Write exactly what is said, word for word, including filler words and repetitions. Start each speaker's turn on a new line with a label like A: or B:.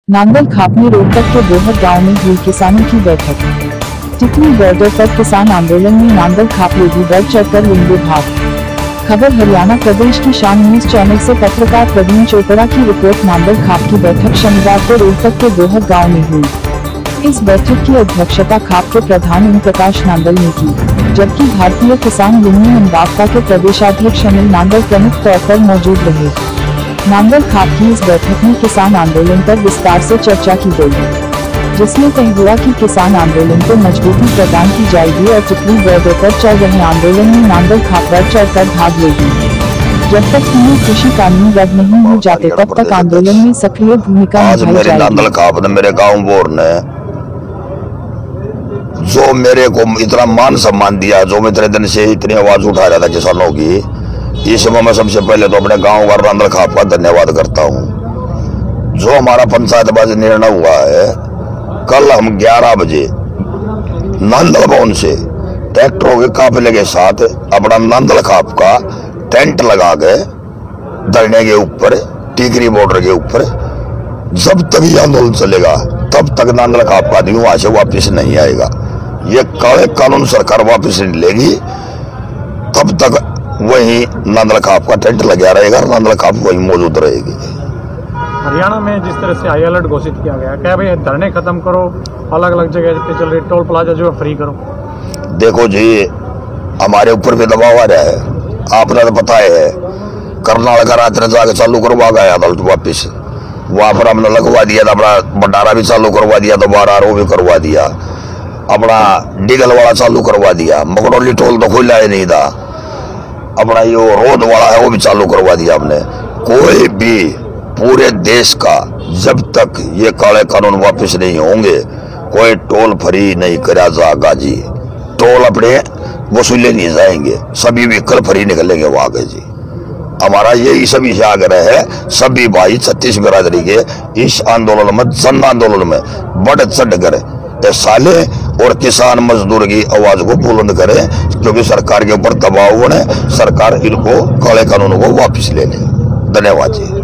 A: नांगल खापनी रोहतक के बोहर गांव में हुई किसानों की बैठक। टिकरी बॉर्डर पर किसान आंदोलन में नांगल खाप लोगी बढ़ चढ़कर लेंगे भाग। खबर हरियाणा प्रदेश की शान न्यूज चैनल से पत्रकार प्रवीण चोपड़ा की रिपोर्ट। नांगल खाप की बैठक शनिवार को रोहतक के बोहर गांव में हुई। इस बैठक की अध्यक्षता खाप के प्रधान ओम प्रकाश नांगल ने की, जबकि भारतीय किसान यूनियन बाफ्का के प्रदेशाध्यक्ष अनिल नांगल प्रमुख तौर पर मौजूद रहे। नांगल खाप की इस बैठक में किसान आंदोलन पर विस्तार से चर्चा की गई, जिसमें तय हुआ कि किसान आंदोलन को मजबूती प्रदान की जाएगी और टिकरी बॉर्डर पर चल रहे आंदोलन में नांगल खाप बढ़ चढ़कर भाग लेगी। जब तक तीनों कृषि कानून रद्द नहीं हो जाते तब तक आंदोलन में सक्रिय भूमिका निभाई जाएगी।
B: नांगल खाप ने मेरे गाँव बोर ने जो मेरे को इतना मान सम्मान दिया, जो मैं इतने दिन से इतनी आवाज उठा रहा था किसानों की, इस समय मैं सबसे पहले तो अपने गांव का नांगल खाप का धन्यवाद करता हूं। जो हमारा पंचायतबाजी निर्णय हुआ है, कल हम ग्यारह बजे नांगल भवन से ट्रैक्टरों के काफिले के साथ अपना नांगल खाप का टेंट लगा के धरने के ऊपर, टिकरी बॉर्डर के ऊपर, जब तक ये आंदोलन चलेगा तब तक नांगल खाप का आदमी वहां से वापिस नहीं आएगा। ये काले कानून सरकार वापिस नहीं लेगी तब तक वही नांगल खाप का टेंट लगा रहेगा और नांगल खाप वही मौजूद रहेगी।
C: हरियाणा में जिस तरह से हाई अलर्ट घोषित किया गया, क्या भाई धरने खत्म करो, अलग अलग जगह पे चल रही टोल प्लाजा जो है फ्री करो?
B: देखो जी, हमारे ऊपर भी दबाव आ रहा है, आपने तो पता है। करनाल का रात जाके चालू करवा गया अदालत वापिस, वहां पर हमने लगवा दिया था। अपना भंडारा भी चालू करवा दिया, दोबारा वो भी करवा दिया। अपना डिगल वाला चालू करवा दिया, मकड़ोली टोल तो खुला ही नहीं था। अपना ये रोड वाला है वो भी चालू करवा दिया हमने। कोई भी पूरे देश का जब तक ये काले कानून वापस नहीं होंगे, कोई टोल फ्री नहीं करा जाएगा जी। टोल अपने वसूले नहीं जाएंगे, सभी व्हीकल फ्री निकलेंगे वहां के जी। हमारा यही सभी से आग्रह है, सभी भाई छत्तीस बिरादरी के इस आंदोलन में, जन आंदोलन में बढ़ चढ़ कर हिस्सा ले और किसान मजदूर की आवाज को बुलंद करे, क्योंकि सरकार के ऊपर दबाव बने, सरकार इनको काले कानूनों को वापस ले ले। धन्यवाद जी।